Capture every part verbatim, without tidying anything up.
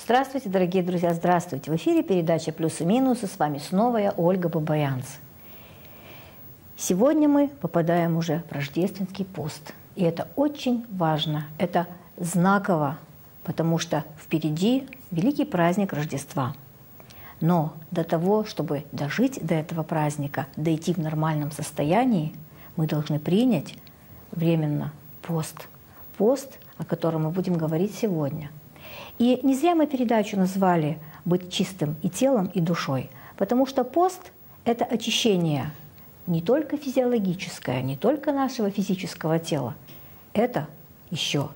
Здравствуйте, дорогие друзья, здравствуйте. В эфире передача «Плюсы и минусы». С вами снова я, Ольга Бабаянц. Сегодня мы попадаем уже в рождественский пост. И это очень важно, это знаково, потому что впереди великий праздник Рождества. Но до того, чтобы дожить до этого праздника, дойти в нормальном состоянии, мы должны принять временно пост. Пост, о котором мы будем говорить сегодня. И не зря мы передачу назвали «Быть чистым и телом, и душой», потому что пост – это очищение не только физиологическое, не только нашего физического тела, это еще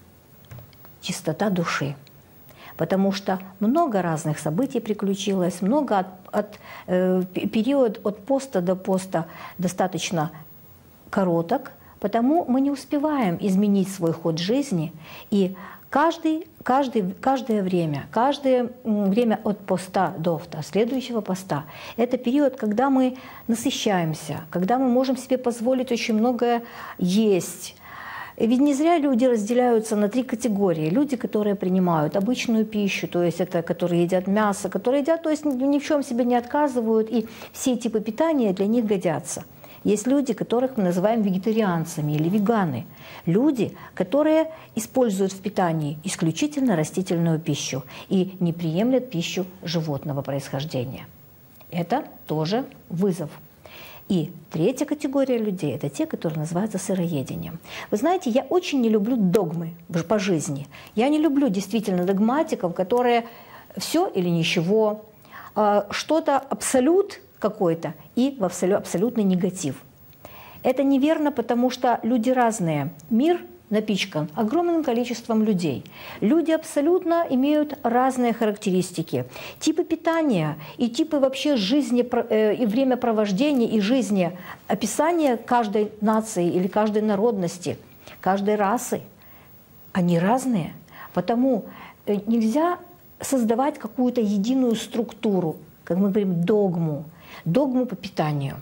чистота души. Потому что много разных событий приключилось, много от, от, э, период от поста до поста достаточно короток, потому мы не успеваем изменить свой ход жизни, и каждый, каждый, каждое время, каждое время от поста до следующего поста – это период, когда мы насыщаемся, когда мы можем себе позволить очень многое есть. Ведь не зря люди разделяются на три категории. Люди, которые принимают обычную пищу, то есть это которые едят мясо, которые едят, то есть ни в чем себе не отказывают, и все типы питания для них годятся. Есть люди, которых мы называем вегетарианцами или веганы. Люди, которые используют в питании исключительно растительную пищу и не приемлят пищу животного происхождения. Это тоже вызов. И третья категория людей – это те, которые называются сыроедением. Вы знаете, я очень не люблю догмы по жизни. Я не люблю действительно догматиков, которые все или ничего, что-то абсолют какой-то и в абсолютный негатив. Это неверно, потому что люди разные. Мир напичкан огромным количеством людей. Люди абсолютно имеют разные характеристики. Типы питания и типы вообще жизни и времяпровождения и жизни, описания каждой нации или каждой народности, каждой расы, они разные. Потому нельзя создавать какую-то единую структуру, как мы говорим, догму, догму по питанию.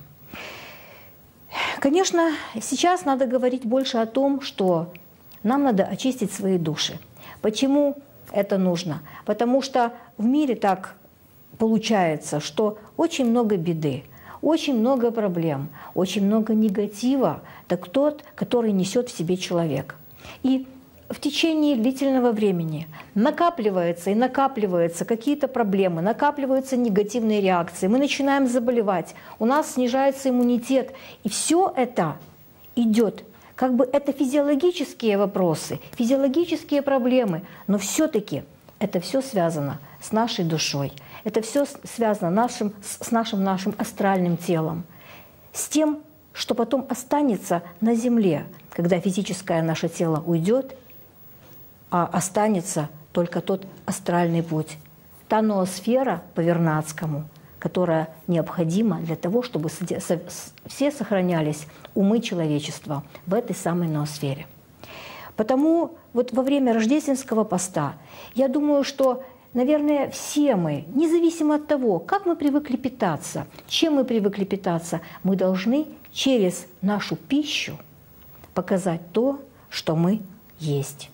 Конечно, сейчас надо говорить больше о том, что нам надо очистить свои души. Почему это нужно? Потому что в мире так получается, что очень много беды, очень много проблем, очень много негатива, так тот, который несет в себе человек. И в течение длительного времени накапливается и накапливаются какие-то проблемы, накапливаются негативные реакции, мы начинаем заболевать, у нас снижается иммунитет. И все это идет, как бы это физиологические вопросы, физиологические проблемы, но все-таки это все связано с нашей душой, это все связано нашим, с нашим, нашим астральным телом, с тем, что потом останется на земле, когда физическое наше тело уйдет, а останется только тот астральный путь, та ноосфера по Вернадскому, которая необходима для того, чтобы все сохранялись умы человечества в этой самой ноосфере. Потому вот во время рождественского поста, я думаю, что, наверное, все мы, независимо от того, как мы привыкли питаться, чем мы привыкли питаться, мы должны через нашу пищу показать то, что мы есть.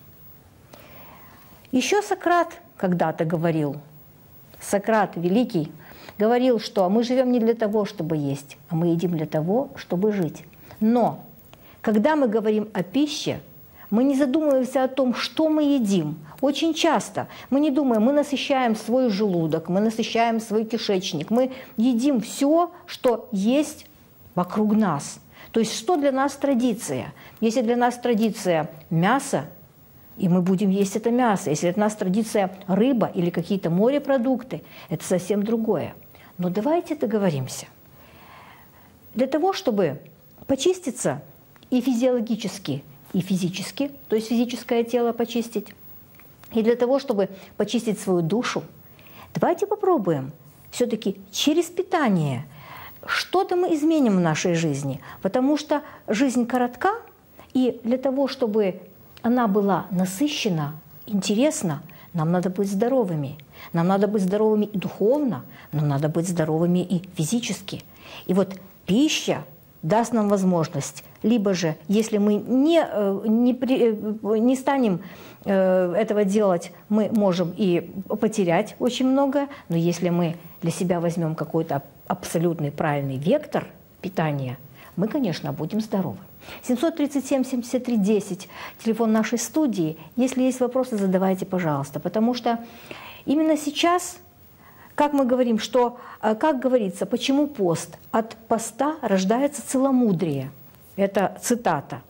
Еще Сократ когда-то говорил, Сократ Великий говорил, что мы живем не для того, чтобы есть, а мы едим для того, чтобы жить. Но когда мы говорим о пище, мы не задумываемся о том, что мы едим. Очень часто мы не думаем, мы насыщаем свой желудок, мы насыщаем свой кишечник, мы едим все, что есть вокруг нас. То есть что для нас традиция? Если для нас традиция мясо, и мы будем есть это мясо. Если для нас традиция рыба или какие-то морепродукты, это совсем другое. Но давайте договоримся. Для того, чтобы почиститься и физиологически, и физически, то есть физическое тело почистить, и для того, чтобы почистить свою душу, давайте попробуем все-таки через питание что-то мы изменим в нашей жизни, потому что жизнь коротка, и для того, чтобы она была насыщена, интересна, нам надо быть здоровыми. Нам надо быть здоровыми и духовно, нам надо быть здоровыми и физически. И вот пища даст нам возможность, либо же, если мы не, не, не станем этого делать, мы можем и потерять очень многое, но если мы для себя возьмем какой-то абсолютный правильный вектор питания, мы, конечно, будем здоровы. семьсот тридцать семь семьдесят три десять, телефон нашей студии. Если есть вопросы, задавайте, пожалуйста. Потому что именно сейчас, как мы говорим, что, как говорится, почему пост? От поста рождается целомудрие. Это цитата.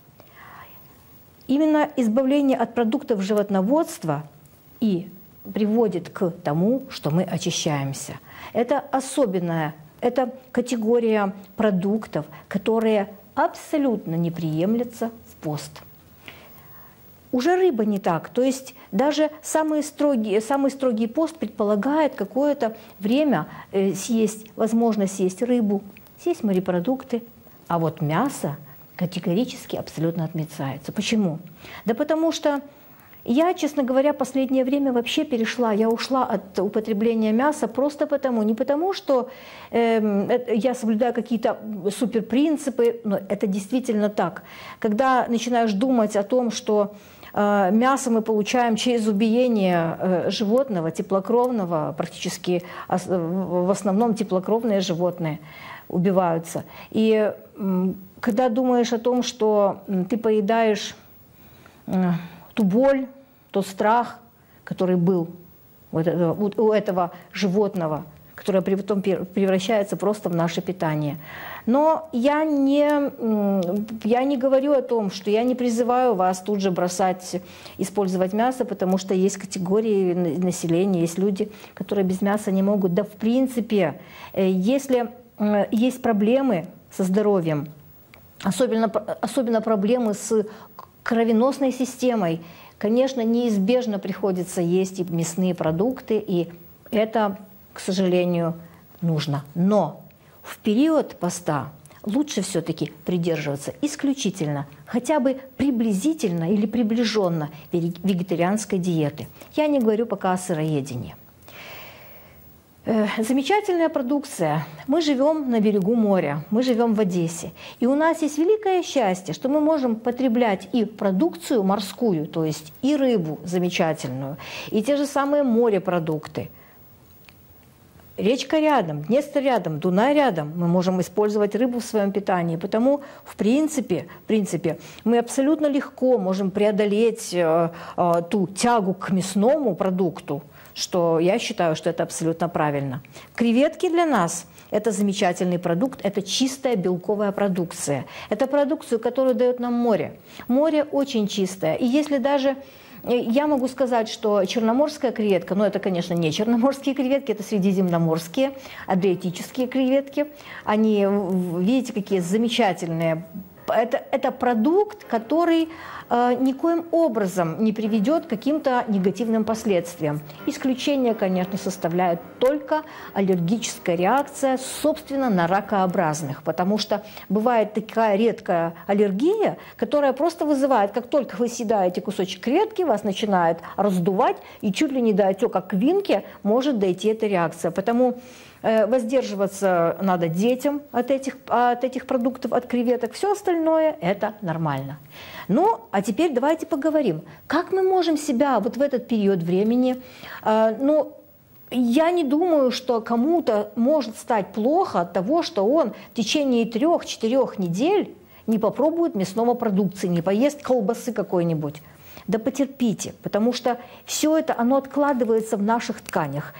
Именно избавление от продуктов животноводства и приводит к тому, что мы очищаемся. Это особенная, это категория продуктов, которые абсолютно не приемлется в пост. Уже рыба не так. То есть даже самый строгий, самый строгий пост предполагает какое-то время э, съесть, возможность съесть рыбу, съесть морепродукты. А вот мясо категорически абсолютно отметается. Почему? Да потому что я, честно говоря, последнее время вообще перешла, я ушла от употребления мяса просто потому, не потому, что э, я соблюдаю какие-то суперпринципы, но это действительно так. Когда начинаешь думать о том, что э, мясо мы получаем через убиение э, животного, теплокровного, практически э, в основном теплокровные животные убиваются. И э, когда думаешь о том, что э, ты поедаешь э, ту боль, тот страх, который был у этого, у этого животного, которое потом превращается просто в наше питание. Но я не, я не говорю о том, что я не призываю вас тут же бросать, использовать мясо, потому что есть категории населения, есть люди, которые без мяса не могут. Да в принципе, если есть проблемы со здоровьем, особенно, особенно проблемы с кровеносной системой, конечно, неизбежно приходится есть и мясные продукты, и это, к сожалению, нужно. Но в период поста лучше все-таки придерживаться исключительно, хотя бы приблизительно или приближенно вегетарианской диеты. Я не говорю пока о сыроедении. Замечательная продукция. Мы живем на берегу моря, мы живем в Одессе. И у нас есть великое счастье, что мы можем потреблять и продукцию морскую, то есть и рыбу замечательную, и те же самые морепродукты. Речка рядом, Днестр рядом, Дунай рядом. Мы можем использовать рыбу в своем питании. Потому, в принципе, в принципе мы абсолютно легко можем преодолеть э, э, ту тягу к мясному продукту, что я считаю, что это абсолютно правильно. Креветки для нас – это замечательный продукт, это чистая белковая продукция. Это продукцию, которую дает нам море. Море очень чистое. И если даже… Я могу сказать, что черноморская креветка, но это, конечно, не черноморские креветки, это средиземноморские, адриатические креветки. Они, видите, какие замечательные. Это, это продукт, который э, никоим образом не приведет к каким-то негативным последствиям. Исключение, конечно, составляет только аллергическая реакция, собственно, на ракообразных, потому что бывает такая редкая аллергия, которая просто вызывает, как только вы съедаете кусочек креветки, вас начинает раздувать, и чуть ли не до отека квинки может дойти эта реакция. Потому воздерживаться надо детям от этих, от этих продуктов, от креветок. Все остальное – это нормально. Ну, а теперь давайте поговорим, как мы можем себя вот в этот период времени… Э, ну, я не думаю, что кому-то может стать плохо от того, что он в течение трех-четырех недель не попробует мясного продукции, не поест колбасы какой-нибудь. Да потерпите, потому что все это, оно откладывается в наших тканях.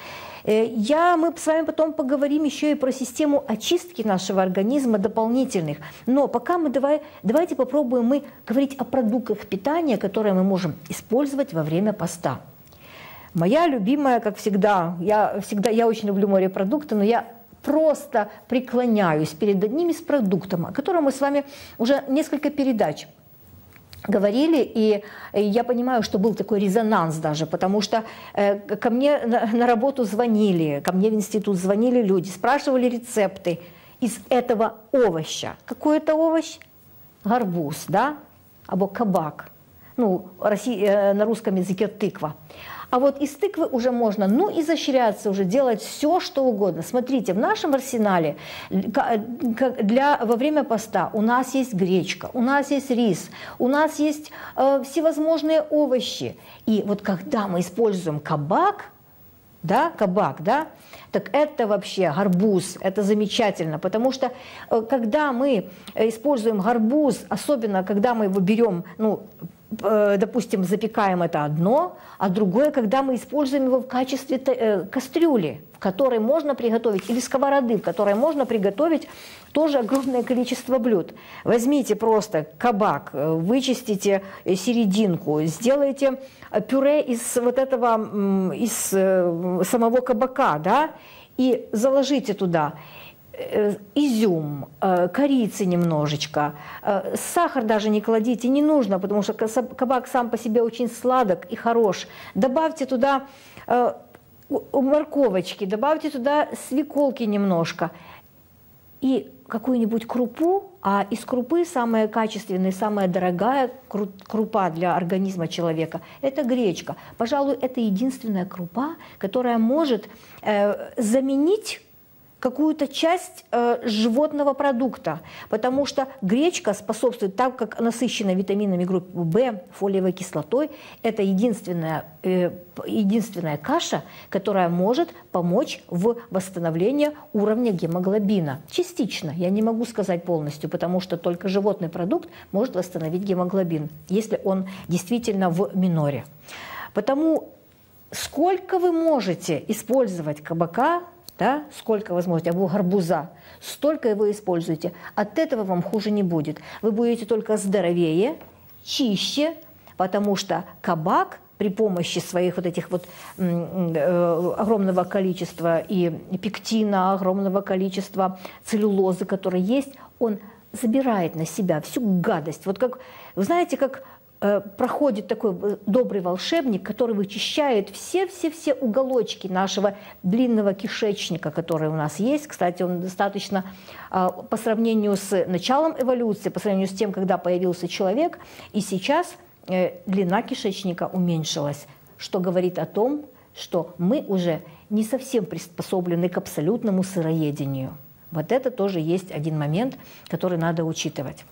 Я, мы с вами потом поговорим еще и про систему очистки нашего организма дополнительных. Но пока мы давай, давайте попробуем мы говорить о продуктах питания, которые мы можем использовать во время поста. Моя любимая, как всегда, я, всегда, я очень люблю морепродукты, но я просто преклоняюсь перед одним из продуктов, о котором мы с вами уже несколько передач говорили, и я понимаю, что был такой резонанс даже, потому что э, ко мне на, на работу звонили, ко мне в институт звонили люди, спрашивали рецепты из этого овоща. Какой это овощ? Гарбуз, да? Або кабак. Ну, Россия, э, на русском языке тыква. А вот из тыквы уже можно, ну, изощряться, уже делать все, что угодно. Смотрите, в нашем арсенале для, во время поста у нас есть гречка, у нас есть рис, у нас есть э, всевозможные овощи. И вот когда мы используем кабак, да, кабак, да, так это вообще гарбуз, это замечательно, потому что э, когда мы используем гарбуз, особенно когда мы его берем, ну, допустим, запекаем это одно, а другое, когда мы используем его в качестве кастрюли, в которой можно приготовить, или сковороды, в которой можно приготовить тоже огромное количество блюд. Возьмите просто кабак, вычистите серединку, сделайте пюре из вот этого, из самого кабака, да, и заложите туда изюм, корицы немножечко, сахар даже не кладите, не нужно, потому что кабак сам по себе очень сладок и хорош. Добавьте туда морковочки, добавьте туда свеколки немножко и какую-нибудь крупу, а из крупы самая качественная, самая дорогая крупа для организма человека – это гречка. Пожалуй, это единственная крупа, которая может заменить какую-то часть э, животного продукта, потому что гречка способствует, так как насыщена витаминами группы В, фолиевой кислотой, это единственная, э, единственная каша, которая может помочь в восстановлении уровня гемоглобина. Частично, я не могу сказать полностью, потому что только животный продукт может восстановить гемоглобин, если он действительно в миноре. Потому сколько вы можете использовать кабака, да, сколько вы сможете, або гарбуза, столько его используйте. От этого вам хуже не будет. Вы будете только здоровее, чище, потому что кабак при помощи своих вот этих вот э, огромного количества и пектина, огромного количества целлюлозы, которые есть, он забирает на себя всю гадость. Вот как, вы знаете, как проходит такой добрый волшебник, который вычищает все-все-все уголочки нашего длинного кишечника, который у нас есть. Кстати, он достаточно, по сравнению с началом эволюции, по сравнению с тем, когда появился человек, и сейчас длина кишечника уменьшилась, что говорит о том, что мы уже не совсем приспособлены к абсолютному сыроедению. Вот это тоже есть один момент, который надо учитывать.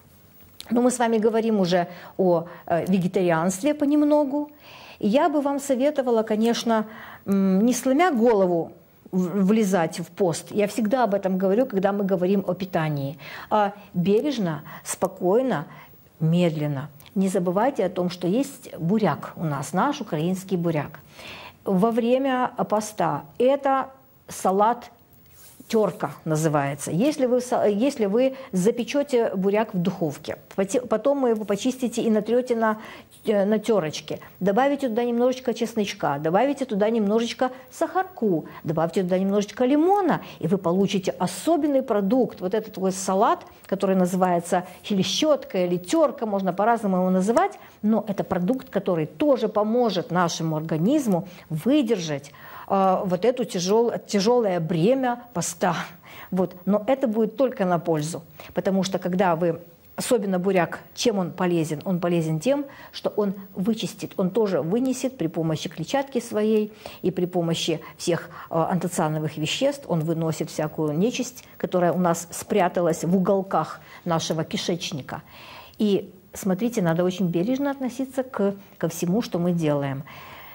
Но мы с вами говорим уже о вегетарианстве понемногу. И я бы вам советовала, конечно, не сломя голову влезать в пост. Я всегда об этом говорю, когда мы говорим о питании. А бережно, спокойно, медленно. Не забывайте о том, что есть буряк у нас, наш украинский буряк. Во время поста это салат терка называется. Если вы, если вы запечете буряк в духовке, потом вы его почистите и натрете на, на терочке, добавите туда немножечко чесночка, добавите туда немножечко сахарку, добавьте туда немножечко лимона, и вы получите особенный продукт. Вот этот вот салат, который называется или щетка, или терка, можно по-разному его называть, но это продукт, который тоже поможет нашему организму выдержать вот это тяжел, тяжелое бремя поста. Вот. Но это будет только на пользу, потому что когда вы, особенно буряк, чем он полезен? Он полезен тем, что он вычистит, он тоже вынесет при помощи клетчатки своей и при помощи всех антоциановых веществ, он выносит всякую нечисть, которая у нас спряталась в уголках нашего кишечника. И смотрите, надо очень бережно относиться к, ко всему, что мы делаем.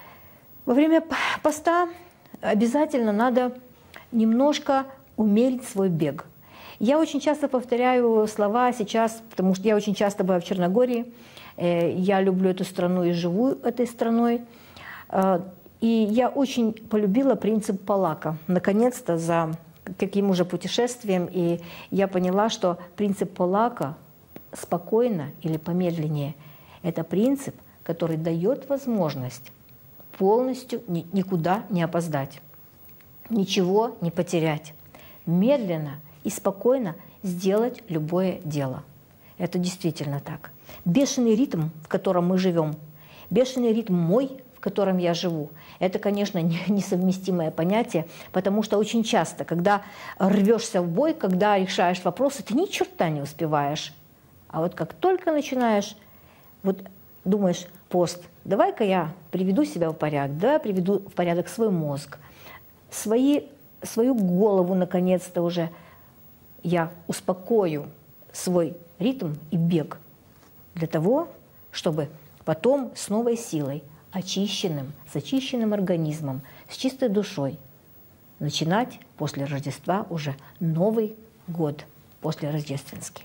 Во время поста обязательно надо немножко умерить свой бег. Я очень часто повторяю слова сейчас, потому что я очень часто бываю в Черногории, я люблю эту страну и живу этой страной. И я очень полюбила принцип Полака. Наконец-то за каким уже путешествием, и я поняла, что принцип Полака спокойно или помедленнее – это принцип, который дает возможность полностью никуда не опоздать, ничего не потерять, медленно и спокойно сделать любое дело. Это действительно так. Бешеный ритм, в котором мы живем, бешеный ритм мой, в котором я живу, это, конечно, несовместимое понятие, потому что очень часто, когда рвешься в бой, когда решаешь вопросы, ты ни черта не успеваешь. А вот как только начинаешь вот думаешь, пост, давай-ка я приведу себя в порядок, давай я приведу в порядок свой мозг, свои, свою голову наконец-то уже я успокою свой ритм и бег для того, чтобы потом с новой силой, очищенным, с очищенным организмом, с чистой душой начинать после Рождества уже Новый год, после рождественский.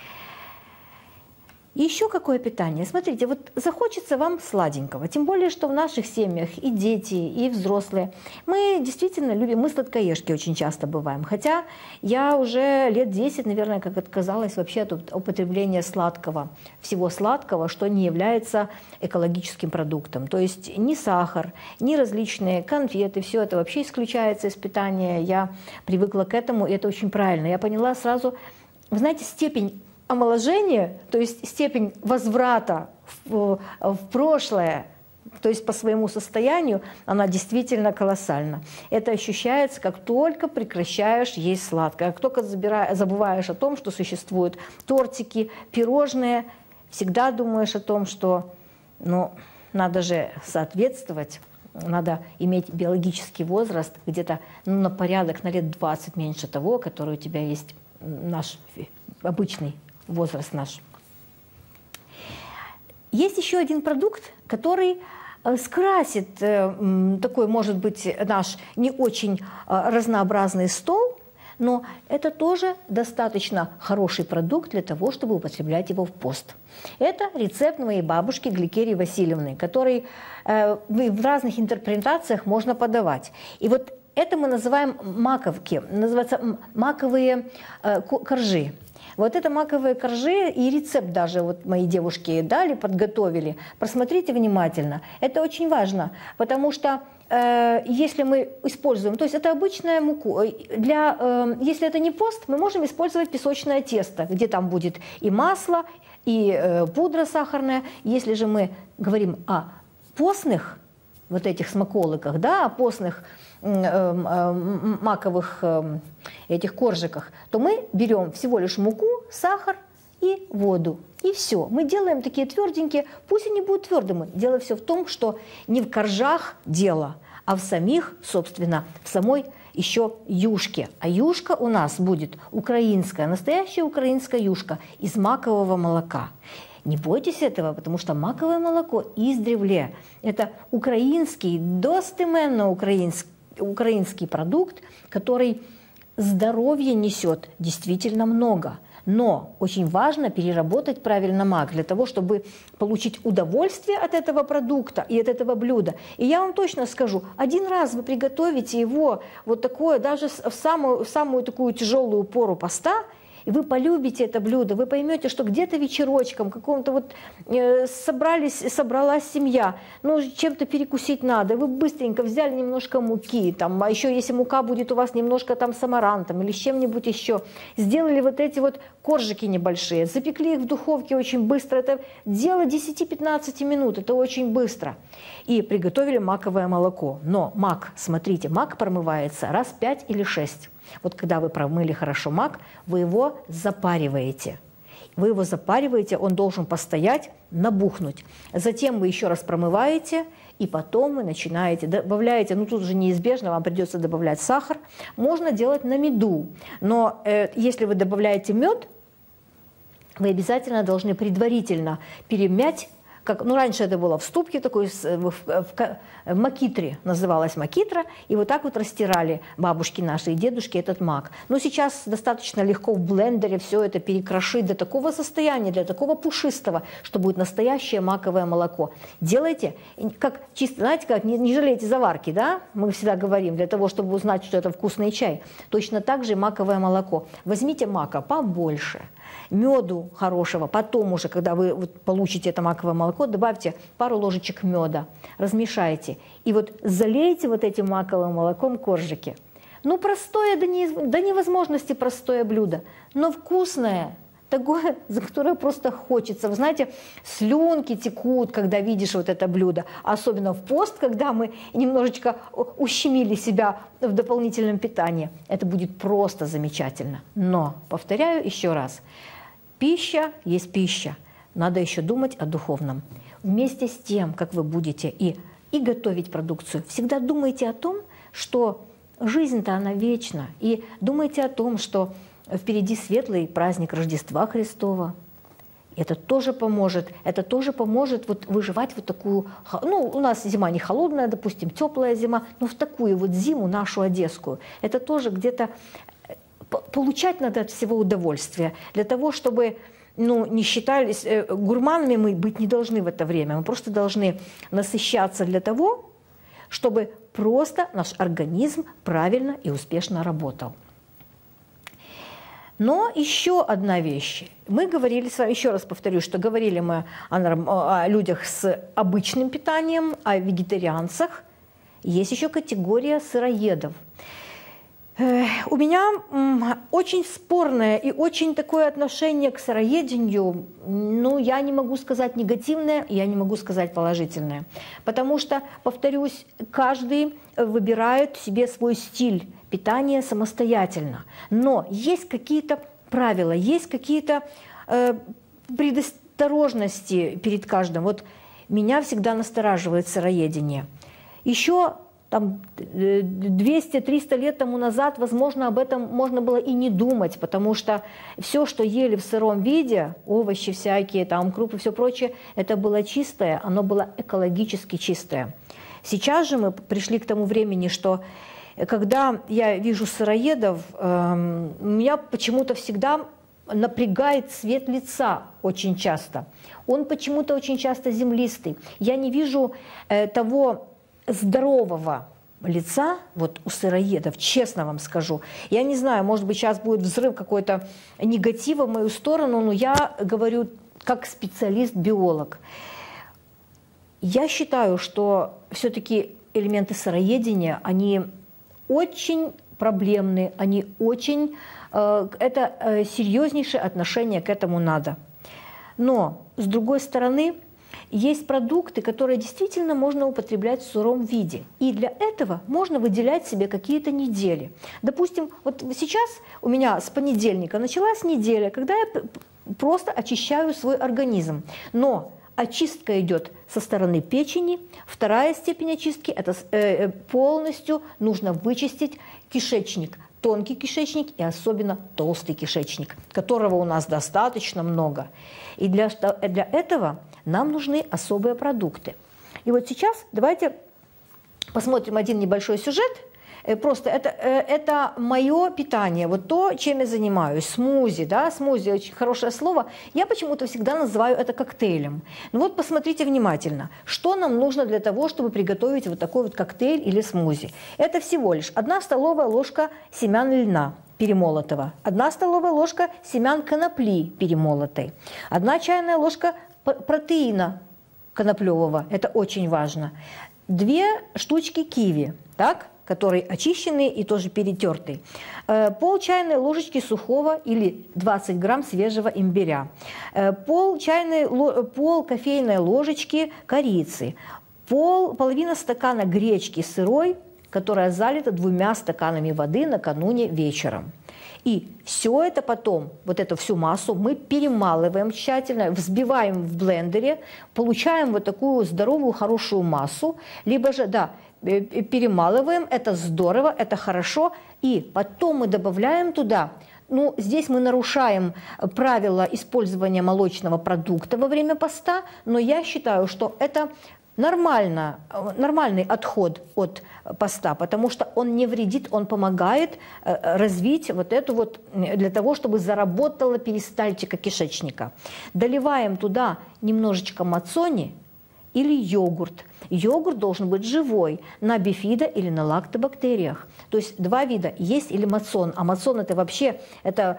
И еще какое питание? Смотрите, вот захочется вам сладенького, тем более, что в наших семьях и дети, и взрослые. Мы действительно любим, мы сладкоежки очень часто бываем. Хотя я уже лет десять, наверное, как отказалась вообще от употребления сладкого, всего сладкого, что не является экологическим продуктом. То есть ни сахар, ни различные конфеты, все это вообще исключается из питания. Я привыкла к этому, и это очень правильно. Я поняла сразу, вы знаете, степень омоложение, то есть степень возврата в, в прошлое, то есть по своему состоянию, она действительно колоссальна. Это ощущается, как только прекращаешь есть сладкое, как только забываешь о том, что существуют тортики, пирожные, всегда думаешь о том, что ну, надо же соответствовать, надо иметь биологический возраст где-то ну, на порядок, на лет двадцать меньше того, который у тебя есть наш обычный возраст наш. Есть еще один продукт, который скрасит такой, может быть, наш не очень разнообразный стол, но это тоже достаточно хороший продукт для того, чтобы употреблять его в пост. Это рецепт моей бабушки Гликерии Васильевны, который в разных интерпретациях можно подавать. И вот это мы называем маковки, называются маковые коржи. Вот это маковые коржи и рецепт даже вот мои девушки дали, подготовили. Просмотрите внимательно. Это очень важно, потому что э, если мы используем, то есть это обычная мука, для, э, если это не пост, мы можем использовать песочное тесто, где там будет и масло, и э, пудра сахарная. Если же мы говорим о постных вот этих смаколиках, да, о постных маковых этих коржиках, то мы берем всего лишь муку, сахар и воду. И все. Мы делаем такие тверденькие, пусть они будут твердыми. Дело все в том, что не в коржах дело, а в самих, собственно, в самой еще юшке. А юшка у нас будет украинская, настоящая украинская юшка из макового молока. Не бойтесь этого, потому что маковое молоко издревле – это украинский, достеменно украинский, украинский продукт, который здоровье несет действительно много. Но очень важно переработать правильно мак для того, чтобы получить удовольствие от этого продукта и от этого блюда. И я вам точно скажу, один раз вы приготовите его вот такое, даже в самую, в самую такую тяжелую пору поста, и вы полюбите это блюдо, вы поймете, что где-то вечерочком, каком-то вот э, собрались, собралась семья, ну, чем-то перекусить надо, вы быстренько взяли немножко муки, там, а еще если мука будет у вас немножко там с амарантом или с чем-нибудь еще, сделали вот эти вот коржики небольшие, запекли их в духовке очень быстро, это дело десять-пятнадцать минут, это очень быстро. И приготовили маковое молоко. Но мак, смотрите, мак промывается раз пять или шесть. Вот когда вы промыли хорошо мак, вы его запариваете. Вы его запариваете, он должен постоять, набухнуть. Затем вы еще раз промываете, и потом вы начинаете, добавляете, ну тут же неизбежно, вам придется добавлять сахар. Можно делать на меду, но э, если вы добавляете мед, вы обязательно должны предварительно перемять. Как, ну, раньше это было в ступке такой, в, в, в, в макитре, называлась макитра, и вот так вот растирали бабушки наши и дедушки этот мак. Но сейчас достаточно легко в блендере все это перекрошить до такого состояния, до такого пушистого, что будет настоящее маковое молоко. Делайте, как чисто, знаете, как не, не жалейте заварки, да, мы всегда говорим, для того, чтобы узнать, что это вкусный чай. Точно так же и маковое молоко. Возьмите мака побольше, меду хорошего, потом уже, когда вы вот получите это маковое молоко, добавьте пару ложечек меда, размешайте. И вот залейте вот этим маковым молоком коржики. Ну, простое до, не, до невозможности простое блюдо, но вкусное, такое, за которое просто хочется. Вы знаете, слюнки текут, когда видишь вот это блюдо. Особенно в пост, когда мы немножечко ущемили себя в дополнительном питании. Это будет просто замечательно. Но, повторяю еще раз, пища есть пища. Надо еще думать о духовном. вместе с тем, как вы будете и, и готовить продукцию, всегда думайте о том, что жизнь-то она вечна, и думайте о том, что впереди светлый праздник Рождества Христова. Это тоже поможет, это тоже поможет вот выживать вот такую, ну, у нас зима не холодная, допустим, теплая зима, но в такую вот зиму нашу одесскую. Это тоже где-то получать надо от всего удовольствие, для того, чтобы, ну, не считались, гурманами мы быть не должны в это время, мы просто должны насыщаться для того, чтобы просто наш организм правильно и успешно работал. Но еще одна вещь. Мы говорили с вами, еще раз повторю, что говорили мы о, о людях с обычным питанием, о вегетарианцах. Есть еще категория сыроедов. У меня очень спорное и очень такое отношение к сыроедению, ну, я не могу сказать негативное, я не могу сказать положительное. Потому что, повторюсь, каждый выбирает себе свой стиль питания самостоятельно. Но есть какие-то правила, есть какие-то э, предосторожности перед каждым. Вот меня всегда настораживает сыроедение. Еще там двести-триста лет тому назад, возможно, об этом можно было и не думать, потому что все, что ели в сыром виде, овощи всякие, там, крупы, все прочее, это было чистое, оно было экологически чистое. Сейчас же мы пришли к тому времени, что когда я вижу сыроедов, э, меня почему-то всегда напрягает цвет лица очень часто. Он почему-то очень часто землистый. Я не вижу э, того здорового лица вот у сыроедов, честно вам скажу. Я не знаю, может быть, сейчас будет взрыв какой-то негатива в мою сторону, но я говорю как специалист-биолог. Я считаю, что все-таки элементы сыроедения, они очень проблемные, они очень, э, это э, серьезнейшее отношение к этому надо. Но, с другой стороны, есть продукты, которые действительно можно употреблять в сыром виде. И для этого можно выделять себе какие-то недели. Допустим, вот сейчас у меня с понедельника началась неделя, когда я просто очищаю свой организм. Но очистка идет со стороны печени. Вторая степень очистки – это э, полностью нужно вычистить кишечник. Тонкий кишечник и особенно толстый кишечник, которого у нас достаточно много. И для, для этого нам нужны особые продукты. И вот сейчас давайте посмотрим один небольшой сюжет. Просто это, это мое питание, вот то, чем я занимаюсь. Смузи, да, смузи, очень хорошее слово. Я почему-то всегда называю это коктейлем. Ну вот посмотрите внимательно, что нам нужно для того, чтобы приготовить вот такой вот коктейль или смузи. Это всего лишь одна столовая ложка семян льна перемолотого, одна столовая ложка семян конопли перемолотой, одна чайная ложка протеина коноплевого, это очень важно, две штучки киви, так, который очищенный и тоже перетертый, пол чайной ложечки сухого или двадцать грамм свежего имбиря, пол, чайной, пол кофейной ложечки корицы, пол, половина стакана гречки сырой, которая залита двумя стаканами воды накануне вечером. И все это потом, вот эту всю массу мы перемалываем тщательно, взбиваем в блендере, получаем вот такую здоровую, хорошую массу, либо же, да, перемалываем, это здорово, это хорошо, и потом мы добавляем туда, ну, здесь мы нарушаем правила использования молочного продукта во время поста, но я считаю, что это нормально, нормальный отход от поста, потому что он не вредит, он помогает развить вот эту вот, для того, чтобы заработала перистальтика кишечника. Доливаем туда немножечко мацони или йогурт. Йогурт должен быть живой, на бифидо или на лактобактериях. То есть два вида, есть или мацон. А мацон это вообще, это,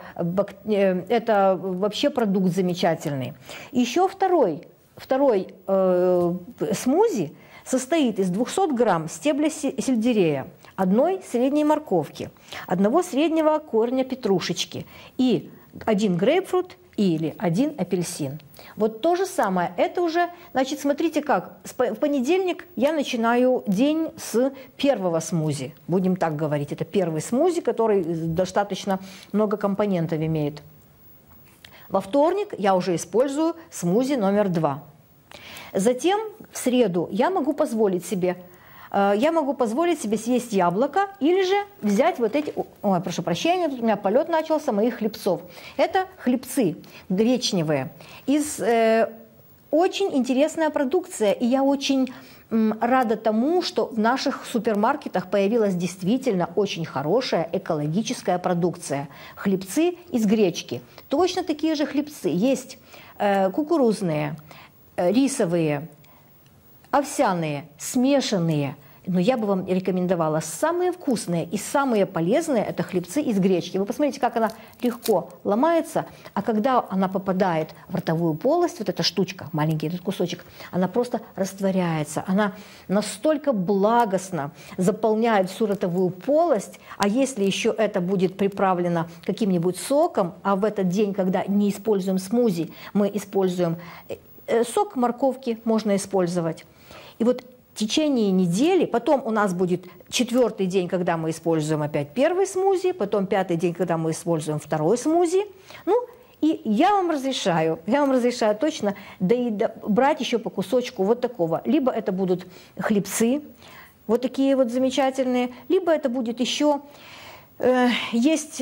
это вообще продукт замечательный. Еще второй, второй э, смузи состоит из двухсот грамм стебля сельдерея, одной средней морковки, одного среднего корня петрушечки и один грейпфрут или один апельсин. Вот то же самое. Это уже, значит, смотрите как. В понедельник я начинаю день с первого смузи. Будем так говорить. Это первый смузи, который достаточно много компонентов имеет. Во вторник я уже использую смузи номер два. Затем в среду я могу позволить себе, э, я могу позволить себе съесть яблоко или же взять вот эти, ой, прошу прощения, тут у меня полет начался моих хлебцов. Это хлебцы гречневые из э, очень интересная продукция, и я очень м, рада тому, что в наших супермаркетах появилась действительно очень хорошая экологическая продукция. Хлебцы из гречки. Точно такие же хлебцы есть э, кукурузные, э, рисовые, овсяные, смешанные. Но я бы вам рекомендовала самые вкусные и самые полезные – это хлебцы из гречки. Вы посмотрите, как она легко ломается, а когда она попадает в ротовую полость, вот эта штучка, маленький этот кусочек, она просто растворяется. Она настолько благостно заполняет всю ротовую полость, а если еще это будет приправлено каким-нибудь соком, а в этот день, когда не используем смузи, мы используем сок морковки, можно использовать. И вот в течение недели, потом у нас будет четвертый день, когда мы используем опять первый смузи, потом пятый день, когда мы используем второй смузи. Ну, и я вам разрешаю, я вам разрешаю точно да и да, брать еще по кусочку вот такого. Либо это будут хлебцы, вот такие вот замечательные, либо это будет еще... Есть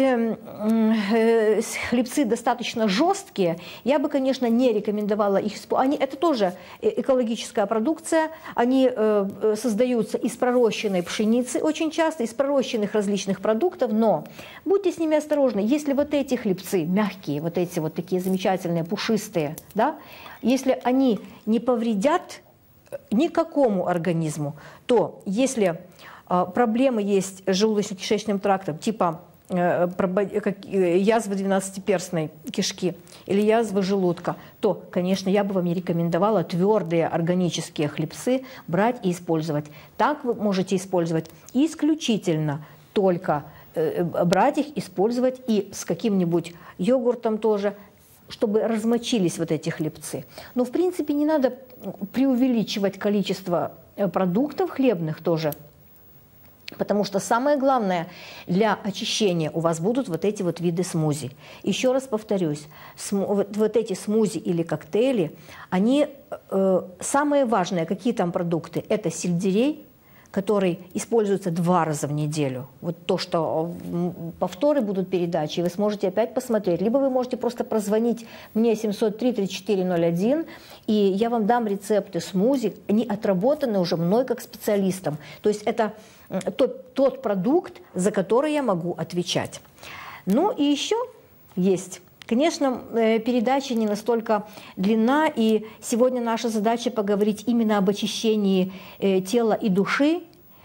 хлебцы достаточно жесткие, я бы, конечно, не рекомендовала их использовать. Они, это тоже экологическая продукция, они создаются из пророщенной пшеницы очень часто, из пророщенных различных продуктов, но будьте с ними осторожны. Если вот эти хлебцы мягкие, вот эти вот такие замечательные, пушистые, да, если они не повредят никакому организму, то если... проблемы есть с желудочно-кишечным трактом, типа язвы двенадцатиперстной кишки или язвы желудка, то, конечно, я бы вам не рекомендовала твердые органические хлебцы брать и использовать. Так вы можете использовать исключительно только брать их, использовать и с каким-нибудь йогуртом тоже, чтобы размочились вот эти хлебцы. Но, в принципе, не надо преувеличивать количество продуктов хлебных тоже, потому что самое главное для очищения у вас будут вот эти вот виды смузи. Еще раз повторюсь, вот, вот эти смузи или коктейли, они э, самые важные, какие там продукты, это сельдерей, который используется два раза в неделю. Вот то, что повторы будут передачи, и вы сможете опять посмотреть. Либо вы можете просто прозвонить мне семьсот три тридцать четыре ноль один, и я вам дам рецепты смузи. Они отработаны уже мной как специалистом. То есть это тот, тот продукт, за который я могу отвечать. Ну и еще есть... Конечно, передача не настолько длинна, и сегодня наша задача поговорить именно об очищении тела и души.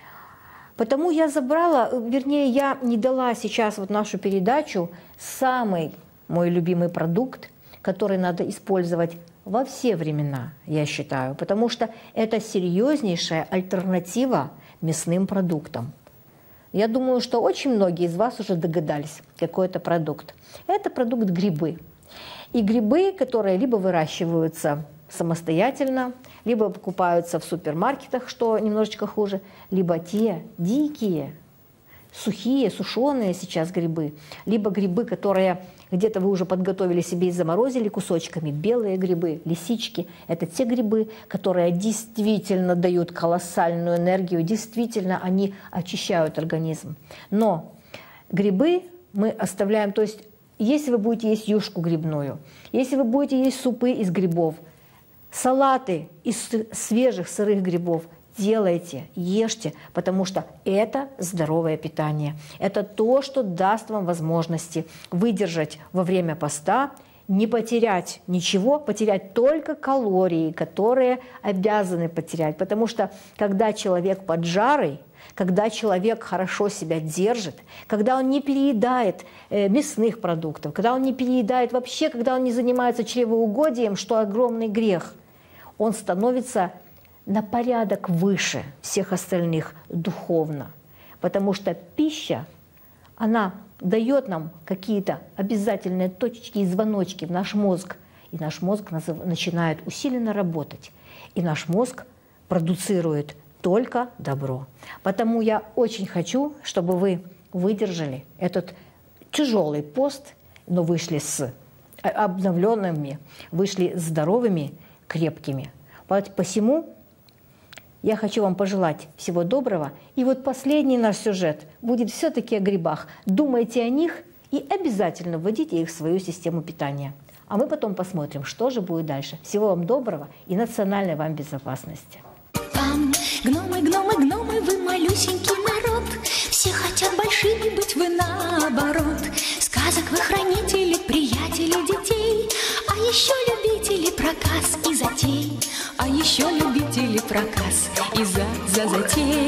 Потому я забрала, вернее, я не дала сейчас вот нашу передачу самый мой любимый продукт, который надо использовать во все времена, я считаю, потому что это серьезнейшая альтернатива мясным продуктам. Я думаю, что очень многие из вас уже догадались, какой это продукт. Это продукт грибы. И грибы, которые либо выращиваются самостоятельно, либо покупаются в супермаркетах, что немножечко хуже, либо те дикие, сухие, сушеные сейчас грибы, либо грибы, которые где-то вы уже подготовили себе и заморозили кусочками, белые грибы, лисички. Это те грибы, которые действительно дают колоссальную энергию, действительно они очищают организм. Но грибы мы оставляем, то есть если вы будете есть юшку грибную, если вы будете есть супы из грибов, салаты из свежих сырых грибов, делайте, ешьте, потому что это здоровое питание. Это то, что даст вам возможности выдержать во время поста, не потерять ничего, потерять только калории, которые обязаны потерять. Потому что когда человек под жарой, когда человек хорошо себя держит, когда он не переедает э, мясных продуктов, когда он не переедает вообще, когда он не занимается чревоугодием, что огромный грех, он становится на порядок выше всех остальных духовно. Потому что пища, она дает нам какие-то обязательные точечки и звоночки в наш мозг. И наш мозг начинает усиленно работать. И наш мозг продуцирует только добро. Потому я очень хочу, чтобы вы выдержали этот тяжелый пост, но вышли с обновленными, вышли здоровыми, крепкими. Посему я хочу вам пожелать всего доброго. И вот последний наш сюжет будет все-таки о грибах. Думайте о них и обязательно вводите их в свою систему питания. А мы потом посмотрим, что же будет дальше. Всего вам доброго и национальной вам безопасности. Там гномы, гномы, гномы, вы малюсенький народ. Все хотят большими быть, вы наоборот. Сказок вы хранители, приятели детей. А еще любители проказ и затей. А еще любители проказ и за, за затей.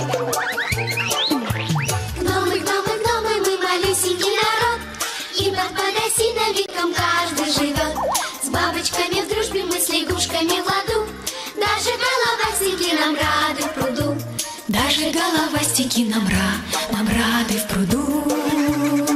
Гномы, гномы, гномы, мы малюсенький народ. И под подосиновиком каждый живет. С бабочками в дружбе, мы с лягушками в ладу. Даже головастики нам рады в пруду. Даже головастики нам, ра, нам рады в пруду.